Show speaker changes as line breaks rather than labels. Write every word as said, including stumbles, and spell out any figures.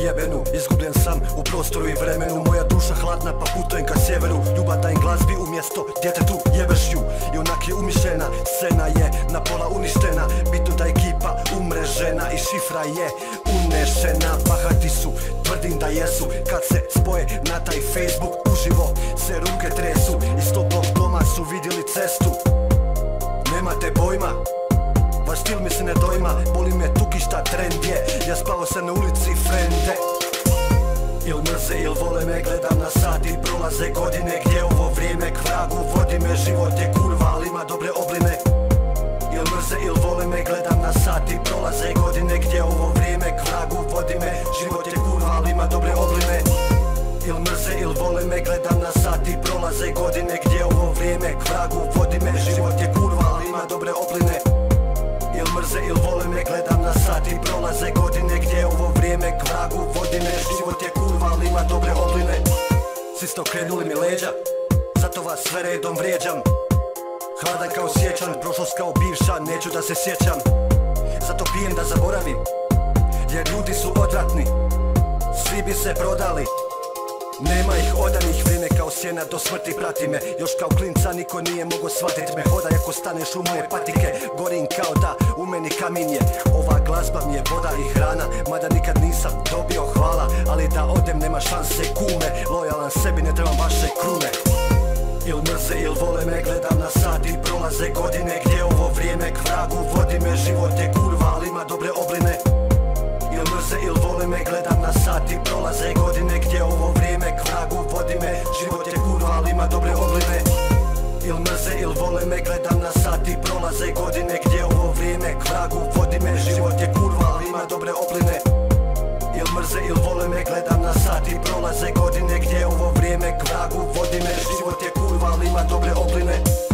jebenu. Izgubljen sam u prostoru i vremenu, moja duša hladna pa putujem ka sjeveru. Ljubav dajem glazbi umjesto djetetu, jebeš ju i onak je umišljena. Scena je na pola uništena, bitno da ekipa umrežena i šifra je unešena. Bahati su, tvrdim da jesu, kad se spoje na taj Facebook uživo se ruke tresu. Iz toplog doma su vidjeli cestu, nemate pojma, vaš stil mi se ne dojma. Boli me tuki šta trend je, ja spavao sam na ulici frende. Il mrze il vole me, gledam na sat i prolaze godine. Gdje ovo vrijeme k vragu vodi me, život je kurva ali ima dobre obline. Il mrze il vole me, gledam na sat i prolaze godine. Gdje ovo vrijeme k vragu vodi me, život je kurva ali ima dobre obline. Il mrze il vole me, gledam na sat i prolaze godine. Gdje ovo vrijeme k vragu vodi me, život je kurva ali ima dobre obline. Il mrze il vole me, gledam na sat i prolaze godine. Gdje ovo vrijeme k vragu vodi me, život je kurva ali ima dobre obline. Svi ste okrenuli mi leđa, zato vas sve redom vrijeđam. Hladan kao sjećan, prošlost kao bivša, neću da se sjećam. Zato pijem da zaboravim, jer ljudi su odvratni, svi bi se prodali. Nema ih odanih, vrijeme kao sjena do smrti prati me. Još kao klinca niko nije mogo shvatit me. Hodaj ako staneš u moje patike, gorim kao da u meni kamin je. Ova glazba mi je voda i hrana, mada nikad nisam dobio hvala. Ali da odem nema šanse kume, lojalan sebi ne trebam vaše krune. Il mrze il vole me, gledam na sat i prolaze godine. Gdje ovo vrijeme k vragu vodi me, život je kurva ali ima dobre obline. Il mrze il vole me, gledam na sat i prolaze godine. Gdje ovo vrijeme k vragu vodi me, život je kurva ali ima dobre obline. Il mrze il vole me, gledam na sat i prolaze godine. Gdje ovo vrijeme k vragu vodi me, život je kurva ali ima dobre obline. Il mrze il vole me, gledam na sat i prolaze godine. Gdje ovo vrijeme k vragu vodi me, život je kurva ali ima dobre obline.